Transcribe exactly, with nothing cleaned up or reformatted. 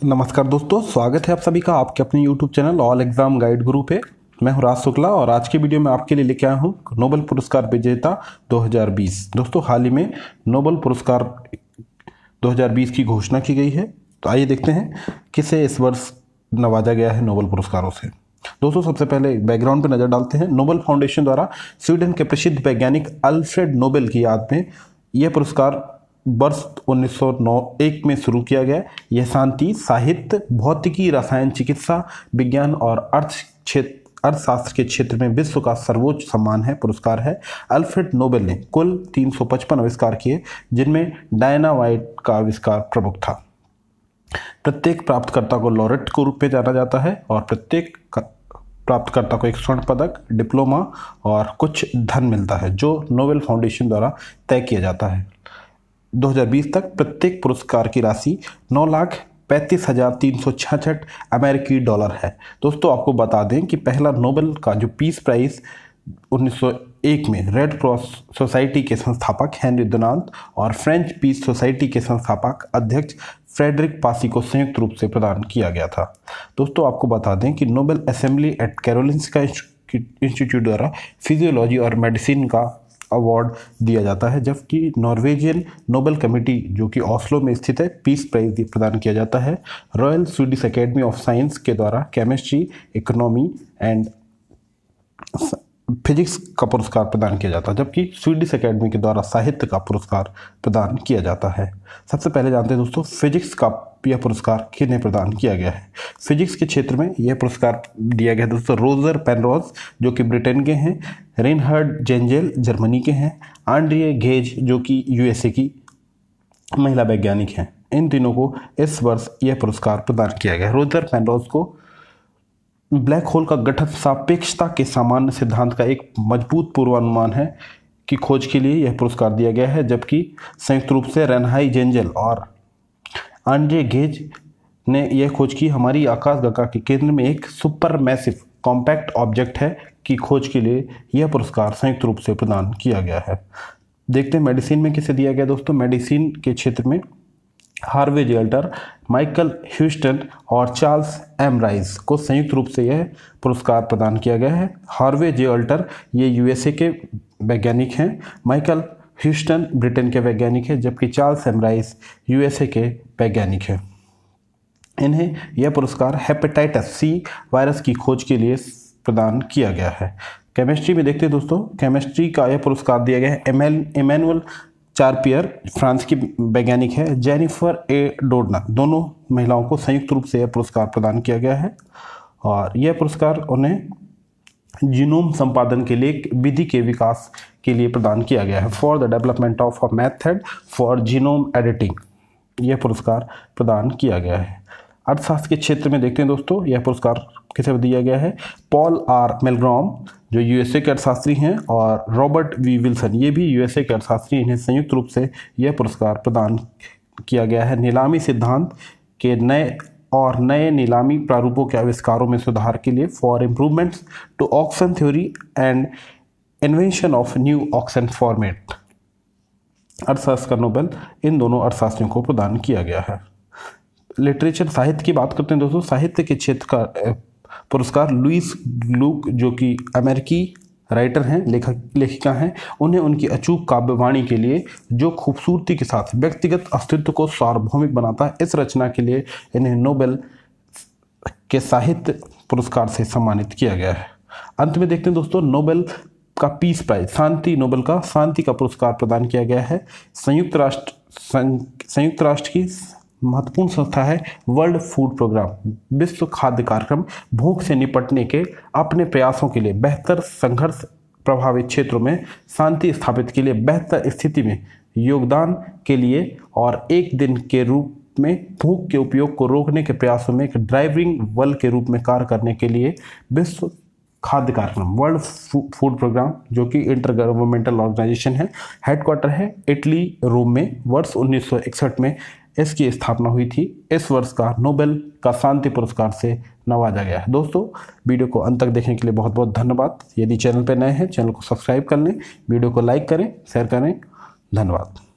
नमस्कार दोस्तों, स्वागत है आप सभी का आपके अपने YouTube channel all exam guide Guru पे। मैं हूं राज शुक्ला और आज की वीडियो में आपके लिए लेके आया हूं नोबेल पुरस्कार विजेता दो हज़ार बीस। दोस्तों, हाल ही में नोबेल पुरस्कार दो हज़ार बीस की घोषणा की गई है। तो आइए देखते हैं किसे इस वर्ष नवाजा गया है नोबेल पुरस्कारों से। दोस्तों, सबसे पहले बैकग्राउंड पर नजर डालते हैं। नोबेल फाउंडेशन द्वारा स्वीडन के प्रसिद्ध वैज्ञानिक अल्फ्रेड नोबेल की याद में यह पुरस्कार वर्ष उन्नीस सौ एक में शुरू किया गया। यह शांति, साहित्य, भौतिकी, रसायन चिकित्सा, विज्ञान और अर्थ क्षेत्र अर्थशास्त्र के क्षेत्र में विश्व का सर्वोच्च सम्मान है पुरस्कार है। अल्फ्रेड नोबेल ने कुल तीन सौ पचपन आविष्कार किए, जिनमें डायनामाइट का आविष्कार प्रमुख था। प्रत्येक प्राप्तकर्ता को लॉरेट के रूप में जाना जाता है और प्रत्येक प्राप्तकर्ता को एक स्वर्ण पदक, डिप्लोमा और कुछ धन मिलता है, जो नोबेल फाउंडेशन द्वारा तय किया जाता है। दो हज़ार बीस तक प्रत्येक पुरस्कार की राशि नौ लाख पैंतीस हजार तीन सौ छाछठ अमेरिकी डॉलर है। दोस्तों, आपको बता दें कि पहला नोबेल का जो पीस प्राइज उन्नीस सौ एक में रेड क्रॉस सोसाइटी के संस्थापक हेनरी डोनाल्ड और फ्रेंच पीस सोसाइटी के संस्थापक अध्यक्ष फ्रेडरिक पासी को संयुक्त रूप से प्रदान किया गया था। दोस्तों, आपको बता दें कि Nobel assembly at Karolinska institute द्वारा फिजियोलॉजी और मेडिसिन का अवार्ड दिया जाता है, जबकि नॉर्वेजियन नोबेल कमेटी जो कि ऑस्लो में स्थित है पीस प्राइज प्रदान किया जाता है। Royal Swedish academy of science के द्वारा केमिस्ट्री, इकोनॉमी एंड फिजिक्स का पुरस्कार प्रदान किया जाता है, जबकि स्वीडिश एकेडमी के द्वारा साहित्य का पुरस्कार प्रदान किया जाता है। सबसे पहले जानते हैं दोस्तों, फिजिक्स का यह पुरस्कार किन्हें प्रदान किया गया है। फिजिक्स के क्षेत्र में यह पुरस्कार दिया गया दोस्तों रोजर पेनरोज जो कि ब्रिटेन के हैं, रेनहार्ड जेंजेल जर्मनी के हैं, आंड्रिए गेज जो कि यूएसए की महिला वैज्ञानिक हैं। इन तीनों को इस वर्ष यह पुरस्कार प्रदान किया गया है। रोजर पेनरोज को ब्लैक होल का गठन सापेक्षता के सामान्य सिद्धांत का एक मजबूत पूर्वानुमान है की खोज के लिए यह पुरस्कार दिया गया है, जबकि संयुक्त रूप से रेनहाई जेंजेल और आंड्रे गेज ने यह खोज की हमारी आकाशगंगा के केंद्र में एक सुपर मैसिव कॉम्पैक्ट ऑब्जेक्ट है की खोज के लिए यह पुरस्कार संयुक्त रूप से प्रदान किया गया है। देखते हैं मेडिसिन में किसे दिया गया। दोस्तों, मेडिसिन के क्षेत्र में Harvey J Alter, Michael Houston और चार्ल्स एम राइस को संयुक्त रूप से यह पुरस्कार प्रदान किया गया है। हार्वे जे अल्टर ये यूएसए के वैज्ञानिक हैं, माइकल ह्यूस्टन ब्रिटेन के वैज्ञानिक हैं, जबकि चार्ल्स एम राइस यूएसए के वैज्ञानिक हैं। इन्हें यह पुरस्कार हेपेटाइटिस सी वायरस की खोज के लिए प्रदान किया गया है। केमिस्ट्री में देखते हैं दोस्तों, केमिस्ट्री का यह पुरस्कार दिया गया है इमैनुअल चार्पियर फ्रांस की वैज्ञानिक है, जेनिफर ए डोडना दोनों महिलाओं को संयुक्त रूप से यह पुरस्कार प्रदान किया गया है। और यह पुरस्कार उन्हें जीनोम संपादन के लिए एक विधि के विकास के लिए प्रदान किया गया है, for the development of a method for genome editing यह पुरस्कार प्रदान किया गया है। अर्थशास्त्र के क्षेत्र में देखते हैं दोस्तों, यह पुरस्कार किसे दिया गया है। पॉल आर मेलग्रॉम जो यूएसए के अर्थशास्त्री हैं और रॉबर्ट वी विल्सन ये भी यूएसए के अर्थशास्त्री, इन्हें संयुक्त रूप से यह पुरस्कार प्रदान किया गया है नीलामी सिद्धांत के नए और नए नीलामी प्रारूपों के आविष्कारों में सुधार के लिए, for improvements to auction theory and invention of new auction format. अर्थशास्त्र का नोबेल इन दोनों अर्थशास्त्रियों को प्रदान किया गया है। लिटरेचर साहित्य की बात करते हैं दोस्तों, साहित्य के क्षेत्र का पुरस्कार लुइस ग्लुक जो कि अमेरिकी राइटर हैं, लेखक लेखिका हैं, उन्हें उनकी अचूक काव्यवाणी के लिए जो खूबसूरती के साथ व्यक्तिगत अस्तित्व को सार्वभौमिक बनाता है, इस रचना के लिए इन्हें नोबेल के साहित्य पुरस्कार से सम्मानित किया गया है। अंत में देखते हैं दोस्तों, नोबेल का पीस प्राइज शांति नोबेल का शांति का पुरस्कार प्रदान किया गया है। संयुक्त राष्ट्र संयुक्त राष्ट्र की महत्वपूर्ण संस्था है वर्ल्ड फूड प्रोग्राम, विश्व खाद्य कार्यक्रम भूख से निपटने के अपने प्रयासों के लिए बेहतर संघर्ष प्रभावित क्षेत्रों में शांति स्थापित के लिए बेहतर स्थिति में योगदान के लिए और एक दिन के रूप में भूख के उपयोग को रोकने के प्रयासों में एक ड्राइविंग बल के रूप में कार्य करने के लिए विश्व खाद्य कार्यक्रम वर्ल्ड फूड प्रोग्राम जो कि इंटर गवर्नमेंटल ऑर्गेनाइजेशन है, हेडक्वार्टर है इटली रोम में, वर्ष उन्नीस सौ इकसठ में इसकी स्थापना हुई थी। इस वर्ष का नोबेल का शांति पुरस्कार से नवाजा गया है। दोस्तों, वीडियो को अंत तक देखने के लिए बहुत बहुत धन्यवाद। यदि चैनल पर नए हैं, चैनल को सब्सक्राइब कर लें, वीडियो को लाइक करें, शेयर करें। धन्यवाद।